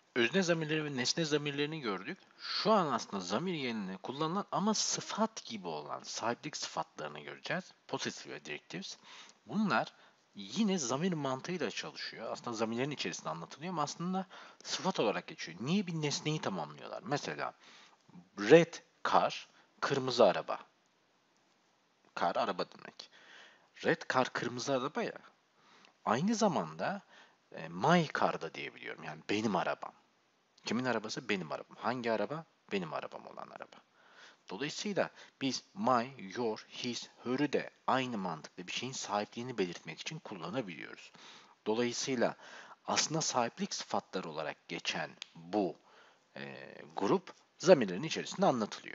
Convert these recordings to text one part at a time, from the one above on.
Özne zamirleri ve nesne zamirlerini gördük. Şu an aslında zamir yerine kullanılan ama sıfat gibi olan sahiplik sıfatlarını göreceğiz. Possessive ve directives. Bunlar yine zamir mantığıyla çalışıyor. Aslında zamirlerin içerisinde anlatılıyor ama aslında sıfat olarak geçiyor. Niye bir nesneyi tamamlıyorlar? Mesela red car, kırmızı araba. Car araba demek. Red car kırmızı araba ya. Aynı zamanda my car da diyebiliyorum. Yani benim arabam. Kimin arabası? Benim arabam. Hangi araba? Benim arabam olan araba. Dolayısıyla biz my, your, his, her'ü de aynı mantıkla bir şeyin sahipliğini belirtmek için kullanabiliyoruz. Dolayısıyla aslında sahiplik sıfatları olarak geçen bu grup zamirlerin içerisinde anlatılıyor.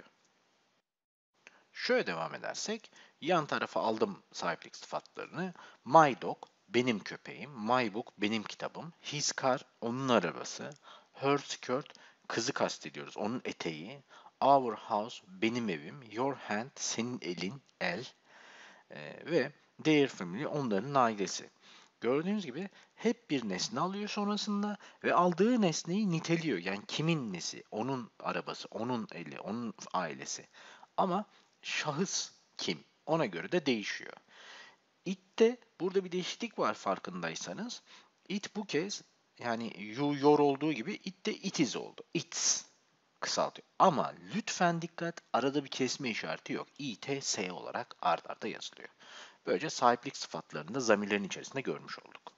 Şöyle devam edersek, yan tarafa aldım sahiplik sıfatlarını. My dog, benim köpeğim. My book, benim kitabım. His car, onun arabası. Her skirt, kızı kastediyoruz, onun eteği. Our house, benim evim. Your hand, senin elin, el. Ve their family, onların ailesi. Gördüğünüz gibi hep bir nesne alıyor sonrasında ve aldığı nesneyi niteliyor. Yani kimin nesi, onun arabası, onun eli, onun ailesi. Ama şahıs kim? Ona göre de değişiyor. It'te burada bir değişiklik var farkındaysanız. It bu kez yani you, your olduğu gibi it de it is oldu. It's kısaltıyor. Ama lütfen dikkat, arada bir kesme işareti yok. İ-T-S olarak art arda yazılıyor. Böylece sahiplik sıfatlarını da zamirlerin içerisinde görmüş olduk.